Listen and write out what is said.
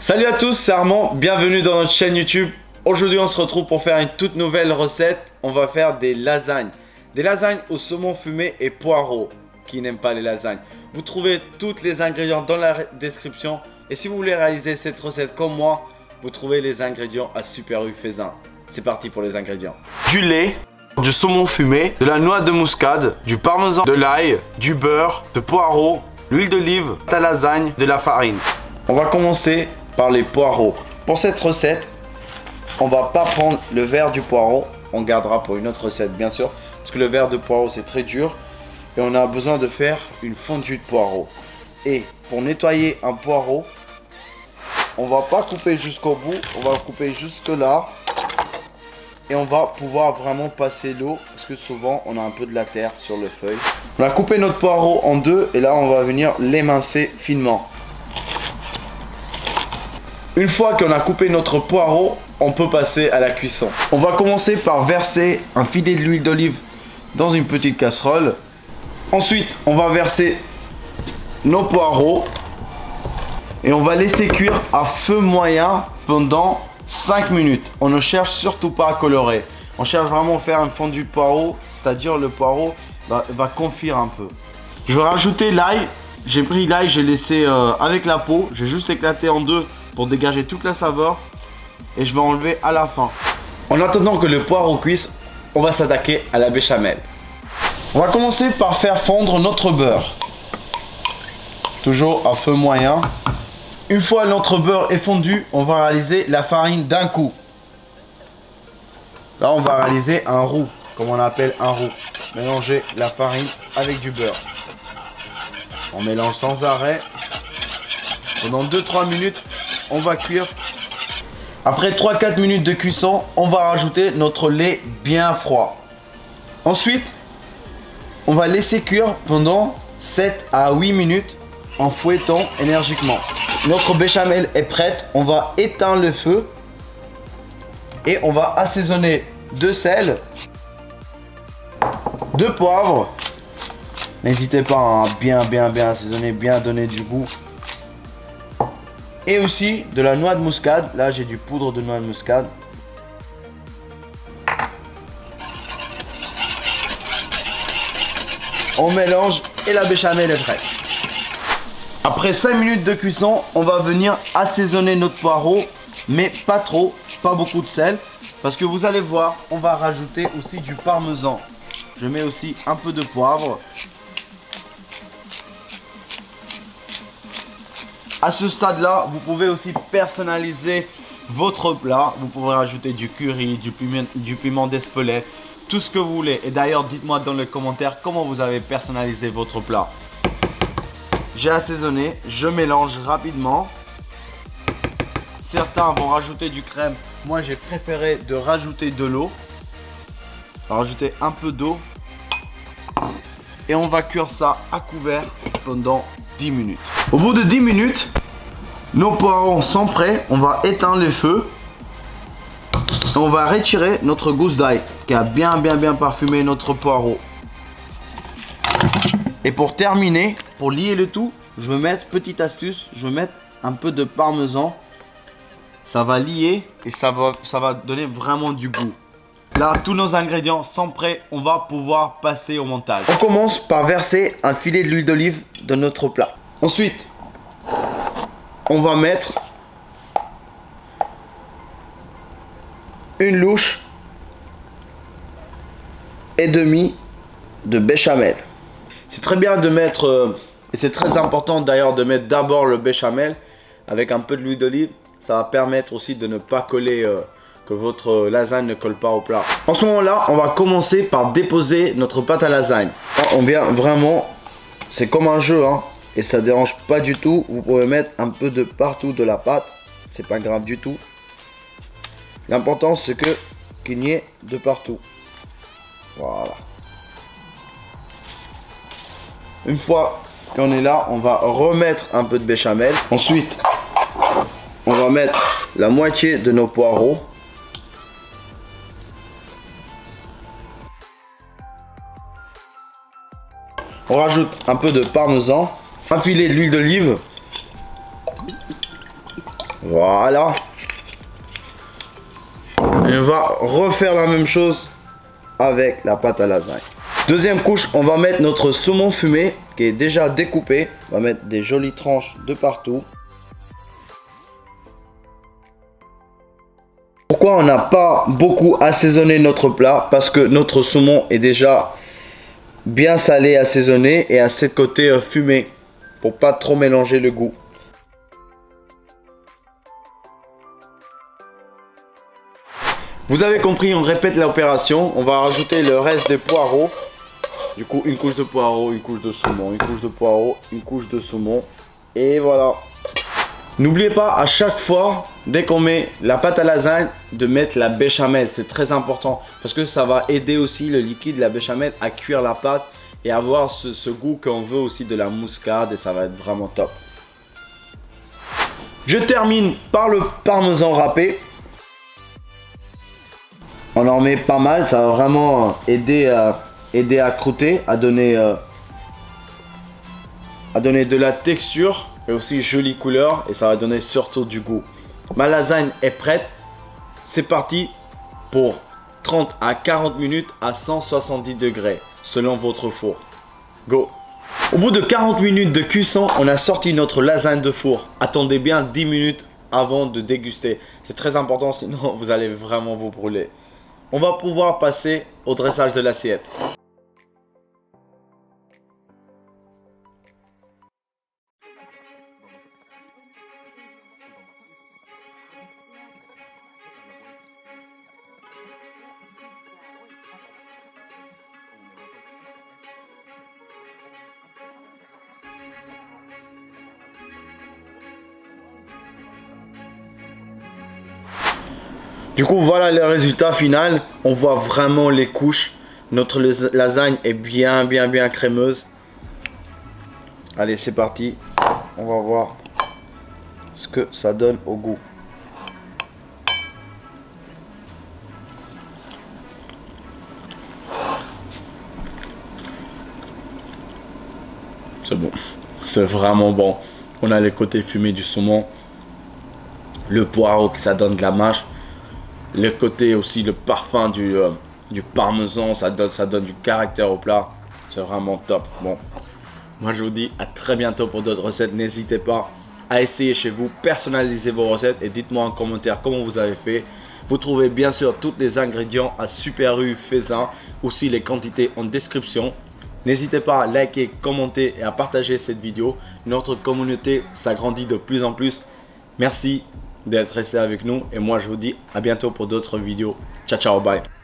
Salut à tous, c'est Armand, bienvenue dans notre chaîne YouTube. Aujourd'hui on se retrouve pour faire une toute nouvelle recette. On va faire des lasagnes. Des lasagnes au saumon fumé et poireaux. Qui n'aime pas les lasagnes? Vous trouvez tous les ingrédients dans la description. Et si vous voulez réaliser cette recette comme moi, vous trouvez les ingrédients à Super U Faisin. C'est parti pour les ingrédients. Du lait, du saumon fumé, de la noix de muscade, du parmesan, de l'ail, du beurre, de poireaux, l'huile d'olive, de la lasagne, de la farine. On va commencer par les poireaux. Pour cette recette, on va pas prendre le verre du poireau. On gardera pour une autre recette bien sûr. Parce que le verre de poireau c'est très dur. Et on a besoin de faire une fondue de poireau. Et pour nettoyer un poireau, on va pas couper jusqu'au bout. On va couper jusque là. Et on va pouvoir vraiment passer l'eau. Parce que souvent on a un peu de la terre sur le feuille. On a coupé notre poireau en deux. Et là on va venir l'émincer finement. Une fois qu'on a coupé notre poireau, on peut passer à la cuisson. On va commencer par verser un filet de l'huile d'olive dans une petite casserole. Ensuite, on va verser nos poireaux et on va laisser cuire à feu moyen pendant 5 minutes. On ne cherche surtout pas à colorer. On cherche vraiment à faire une fondue de poireau, c'est-à-dire le poireau va confire un peu. Je vais rajouter l'ail. J'ai pris l'ail, j'ai laissé avec la peau. J'ai juste éclaté en deux pour dégager toute la saveur. Et je vais enlever à la fin. En attendant que le poireau cuise, on va s'attaquer à la béchamel. On va commencer par faire fondre notre beurre. Toujours à feu moyen. Une fois notre beurre est fondu, on va réaliser la farine d'un coup. Là, on va réaliser un roux, comme on appelle un roux. Mélanger la farine avec du beurre. On mélange sans arrêt. Pendant 2-3 minutes, on va cuire. Après 3-4 minutes de cuisson, on va rajouter notre lait bien froid. Ensuite, on va laisser cuire pendant 7 à 8 minutes en fouettant énergiquement. Notre béchamel est prête. On va éteindre le feu et on va assaisonner de sel, de poivre. N'hésitez pas à bien assaisonner, bien donner du goût. Et aussi de la noix de muscade. Là, j'ai du poudre de noix de muscade. On mélange et la béchamel est prête. Après 5 minutes de cuisson, on va venir assaisonner notre poireau. Mais pas trop, pas beaucoup de sel. Parce que vous allez voir, on va rajouter aussi du parmesan. Je mets aussi un peu de poivre. À ce stade-là, vous pouvez aussi personnaliser votre plat. Vous pouvez rajouter du curry, du piment d'Espelette, tout ce que vous voulez. Et d'ailleurs, dites-moi dans les commentaires comment vous avez personnalisé votre plat. J'ai assaisonné, je mélange rapidement. Certains vont rajouter du crème. Moi, j'ai préféré de rajouter de l'eau. Rajouter un peu d'eau. Et on va cuire ça à couvert pendant 10 minutes. Au bout de 10 minutes, nos poireaux sont prêts. On va éteindre le feu. On va retirer notre gousse d'ail qui a bien parfumé notre poireau. Et pour terminer, pour lier le tout, je vais mettre, petite astuce, je vais mettre un peu de parmesan. Ça va lier et ça va donner vraiment du goût. Là, tous nos ingrédients sont prêts. On va pouvoir passer au montage. On commence par verser un filet de l'huile d'olive dans notre plat. Ensuite, on va mettre une louche et demie de béchamel. C'est très bien de mettre, et c'est très important d'ailleurs de mettre d'abord le béchamel avec un peu de l'huile d'olive. Ça va permettre aussi de ne pas coller, que votre lasagne ne colle pas au plat. En ce moment-là, on va commencer par déposer notre pâte à lasagne. On vient vraiment, c'est comme un jeu, hein, et ça dérange pas du tout. Vous pouvez mettre un peu de partout de la pâte, c'est pas grave du tout. L'important c'est qu'il n'y ait de partout. Voilà. Une fois qu'on est là, on va remettre un peu de béchamel. Ensuite, on va mettre la moitié de nos poireaux. On rajoute un peu de parmesan, un filet d'huile d'olive Voilà. Et on va refaire la même chose avec la pâte à lasagne. Deuxième couche, on va mettre notre saumon fumé qui est déjà découpé. On va mettre des jolies tranches de partout. Pourquoi on n'a pas beaucoup assaisonné notre plat? Parce que notre saumon est déjà bien salé, assaisonné et à ce côté fumé pour pas trop mélanger le goût. Vous avez compris, on répète l'opération. On va rajouter le reste des poireaux. Du coup, une couche de poireaux, une couche de saumon, une couche de poireaux, une couche de saumon. Et voilà. N'oubliez pas à chaque fois, dès qu'on met la pâte à lasagne, de mettre la béchamel. C'est très important parce que ça va aider aussi le liquide de la béchamel à cuire la pâte et avoir ce goût qu'on veut aussi de la muscade et ça va être vraiment top. Je termine par le parmesan râpé. On en met pas mal, ça va vraiment aider à croûter, à donner de la texture et aussi jolie couleur et ça va donner surtout du goût. Ma lasagne est prête. C'est parti pour 30 à 40 minutes à 170 degrés selon votre four. Go! Au bout de 40 minutes de cuisson, on a sorti notre lasagne de four. Attendez bien 10 minutes avant de déguster. C'est très important, sinon vous allez vraiment vous brûler. On va pouvoir passer au dressage de l'assiette. Du coup, voilà le résultat final. On voit vraiment les couches. Notre lasagne est bien crémeuse. Allez, c'est parti. On va voir ce que ça donne au goût. C'est bon. C'est vraiment bon. On a les côtés fumés du saumon. Le poireau que ça donne de la mâche. Le côté aussi, le parfum du parmesan, ça donne du caractère au plat. C'est vraiment top. Bon, moi je vous dis à très bientôt pour d'autres recettes. N'hésitez pas à essayer chez vous, personnalisez vos recettes et dites-moi en commentaire comment vous avez fait. Vous trouvez bien sûr tous les ingrédients à Super U Faisin, aussi les quantités en description. N'hésitez pas à liker, commenter et à partager cette vidéo. Notre communauté s'agrandit de plus en plus. Merci d'être resté avec nous et moi je vous dis à bientôt pour d'autres vidéos. Ciao ciao, bye.